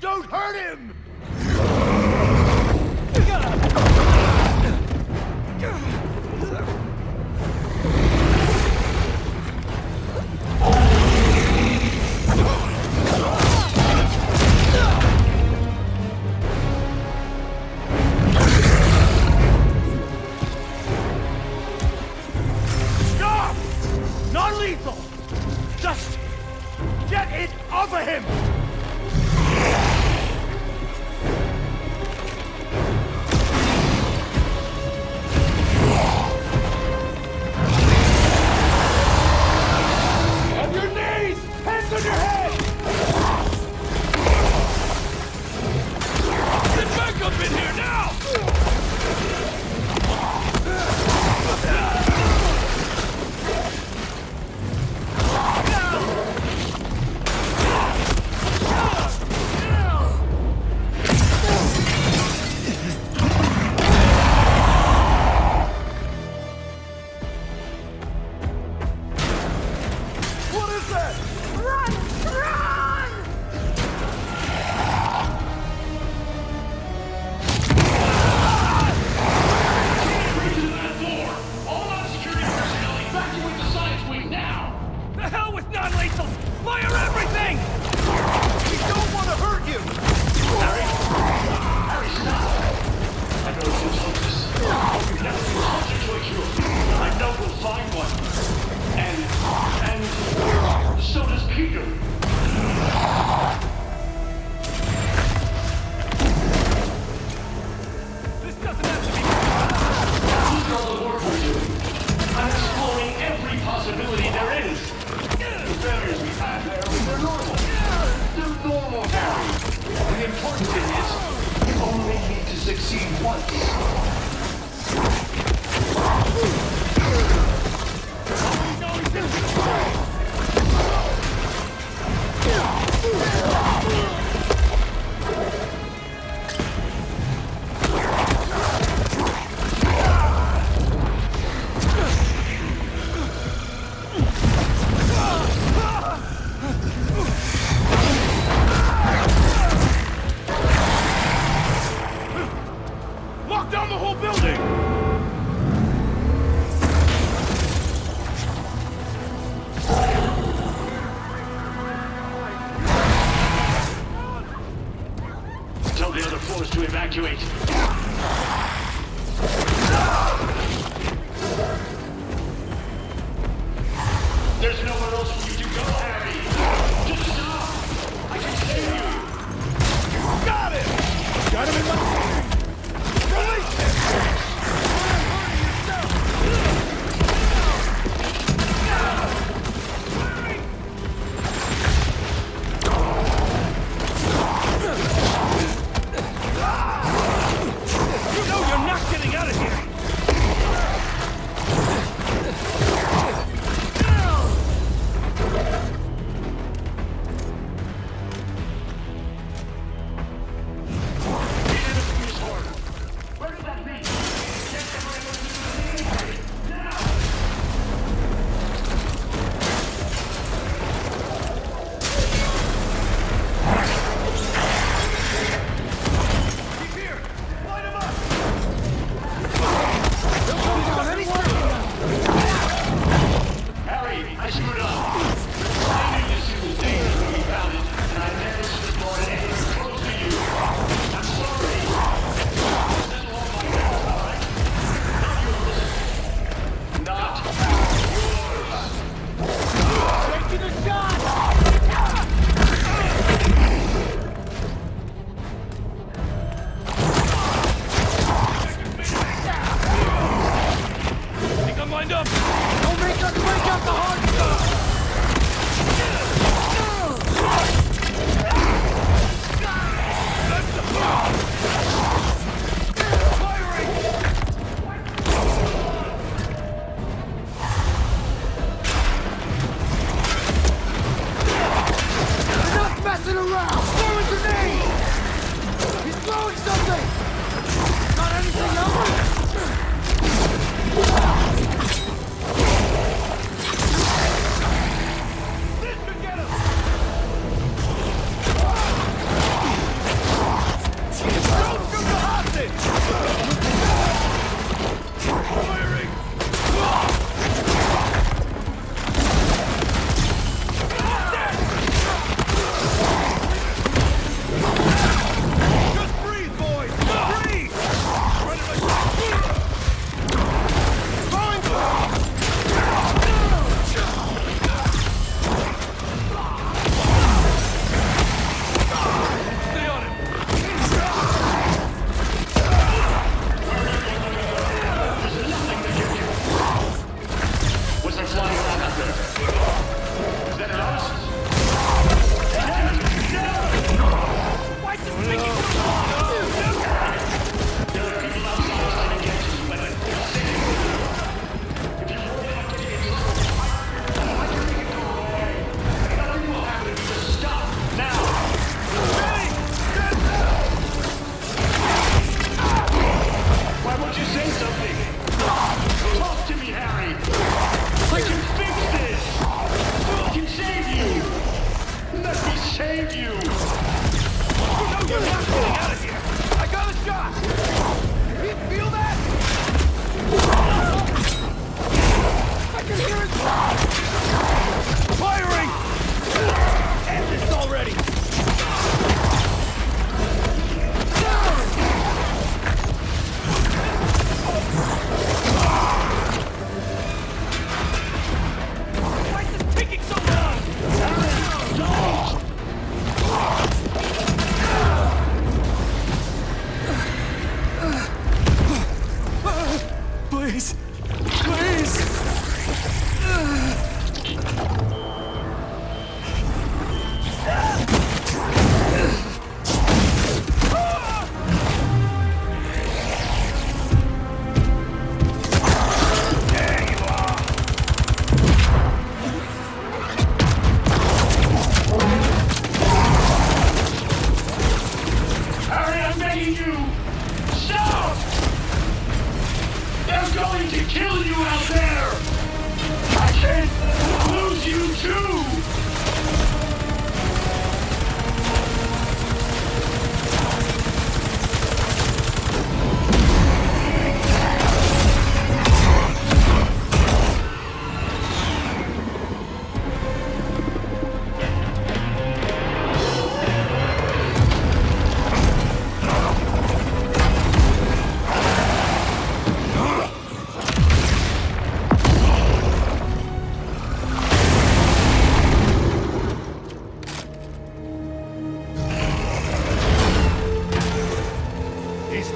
Don't hurt him! Stop! Non-lethal! Just get it off of him! To evacuate. There's nowhere else for you to go, Harry. Just stop. I can see you. Got him! Got him in my... Release him!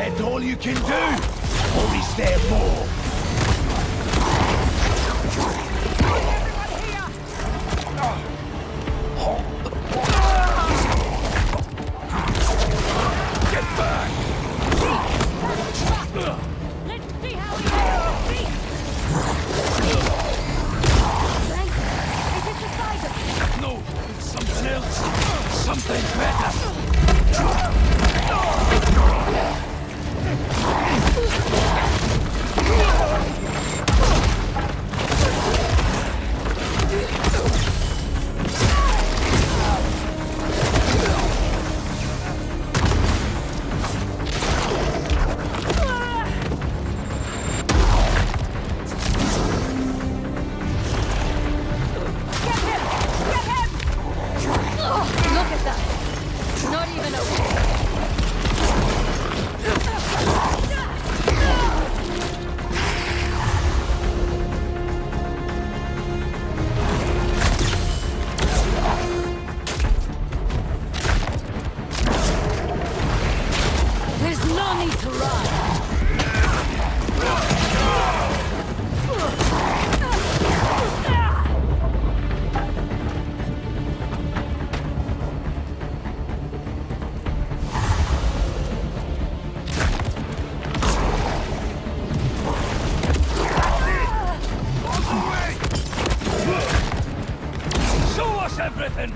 that all you can do? Or is there more? Get back! Let's see how we handle feet! Is it the size of... No, it's something else. Something better. Look at that! Not even a... There's no need to run! Show us everything!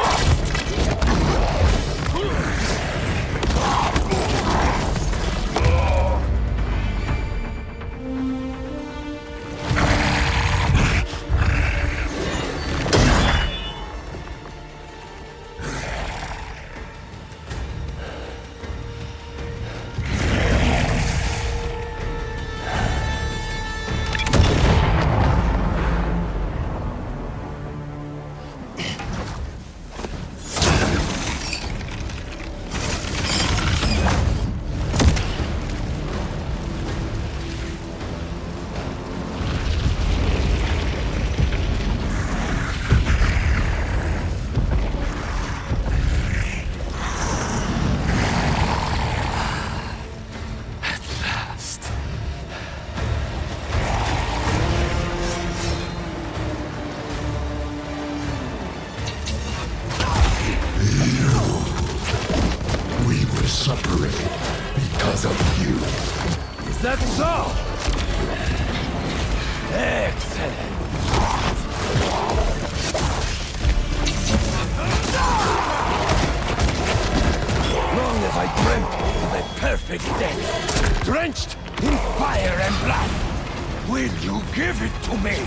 Separated because of you. Is that so? Excellent. Long have I dreamt of a perfect death, drenched in fire and blood. Will you give it to me?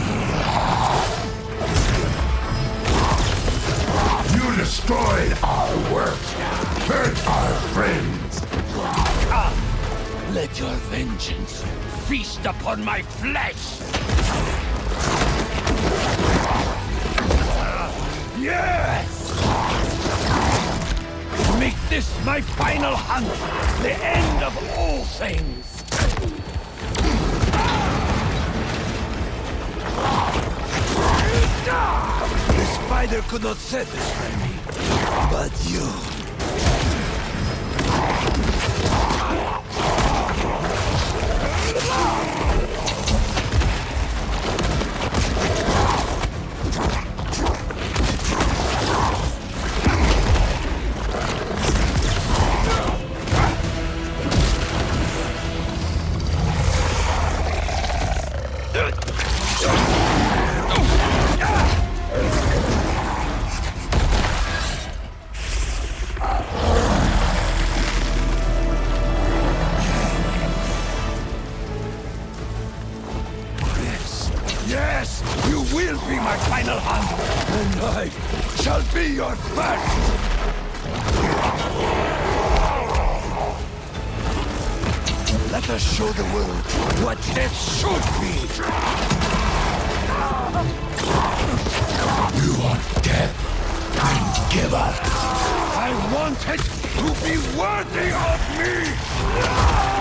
You destroyed our work, hurt our friends. Come, let your vengeance feast upon my flesh. Yes! Make this my final hunt, the end of all things. The spider could not satisfy me, but you. Yes, you will be my final hunt, and I shall be your first! Let us show the world what death should be! You want death? Then give up. I want it to be worthy of me!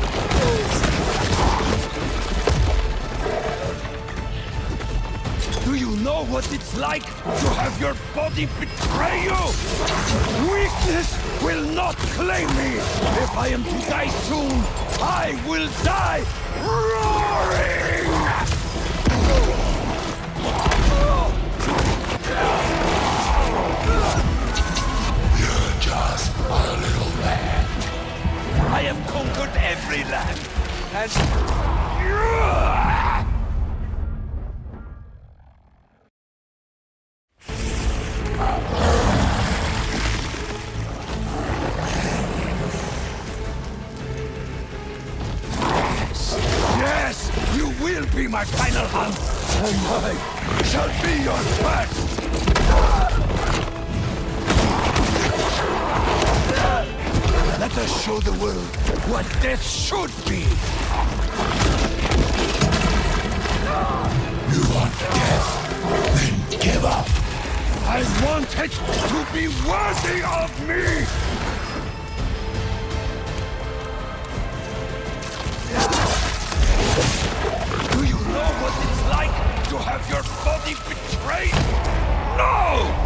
Do you know what it's like to have your body betray you? Weakness will not not claim me! If I am to die soon, I will die roaring! You're just a little man. I have conquered every land, and... Yes, you will be my final hunt, and I shall be your first! Let us show the world what death should be! You want death? Then give up. I want it to be worthy of me! Do you know what it's like to have your body betrayed? No!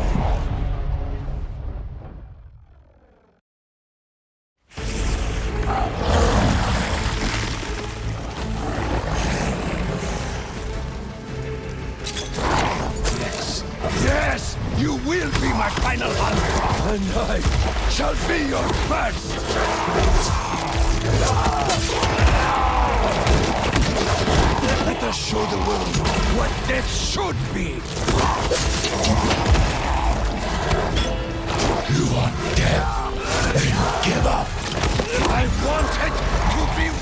Yes, you will be my final hunt, and I shall be your first! Let us show the world what death should be! You want death? Then give up. I want it to be...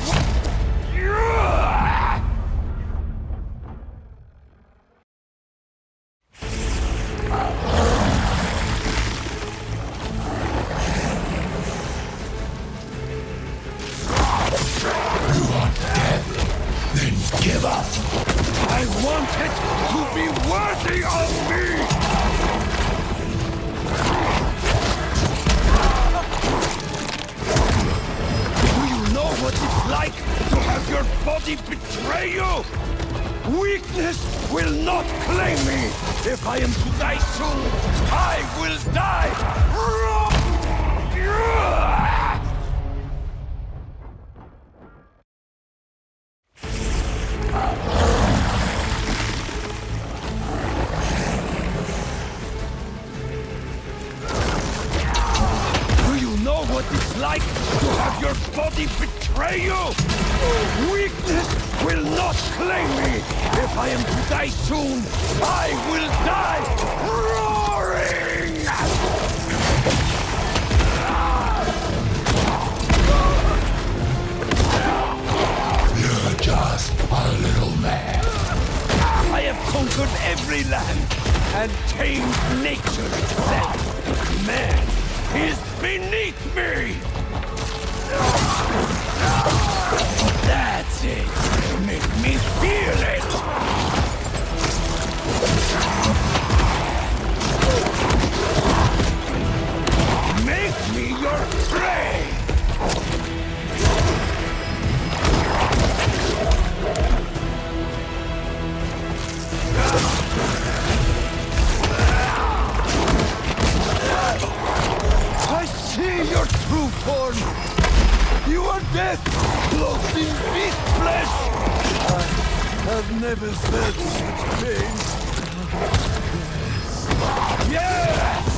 You want death? Then give up. I want it to be worthy of me! Do you know what it's like to have your body betray you? Weakness will not claim me! If I am to die soon, I will die! What it's like to have your body betray you! Weakness will not claim me! If I am to die soon, I will die roaring! You're just a little man. I have conquered every land and tamed nature itself. Man is beneath me! That's it! Make me feel it! Make me your prey! I see your true form! You are death, clothed in beast flesh! I have never felt such pain. Yes!